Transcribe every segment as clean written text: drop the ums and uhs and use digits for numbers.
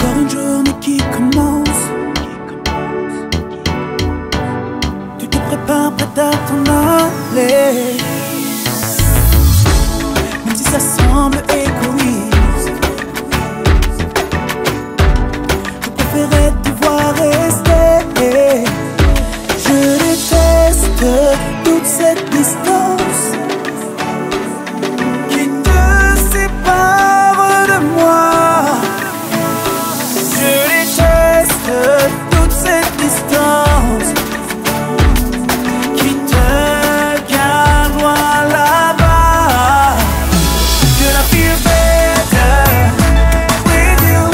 Encore une journée qui commence. Tu te prépares, prête à t'en aller. Même si ça semble égoïste, je préférais te voir rester. Je déteste toute cette distance qui te sépare de moi. Je déteste toute cette distance qui te garde loin là-bas. Que la feel better with you.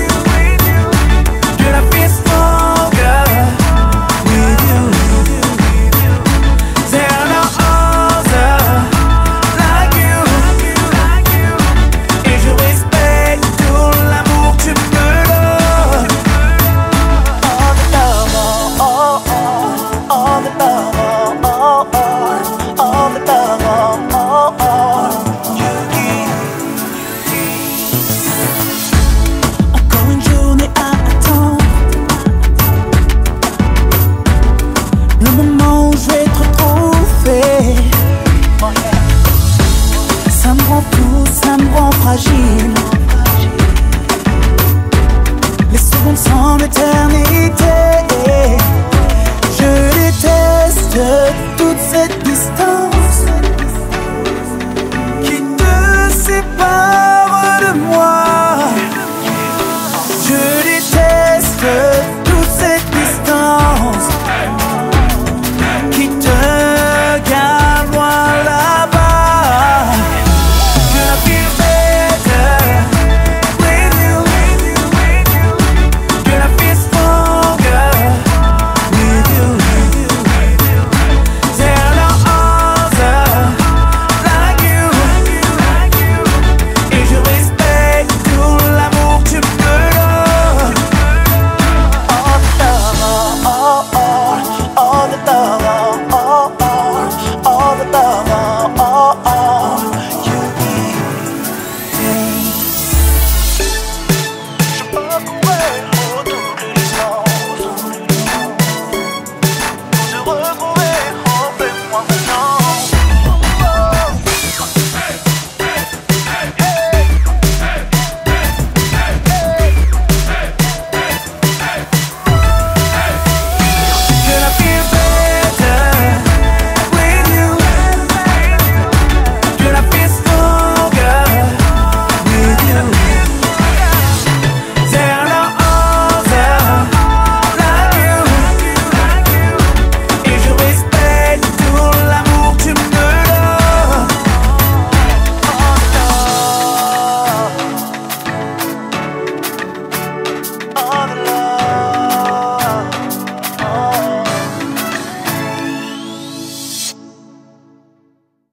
Que la feel stronger with you. There are no others like you. Et je respecte tout l'amour que tu me donnes. All the love, oh, oh, all the love, oh, oh, all the love, oh, oh, you give. Encore une journée à attendre, le moment où je vais te retrouver. Ça me rend fou, ça me rend fragile. Les secondes semblent éternité.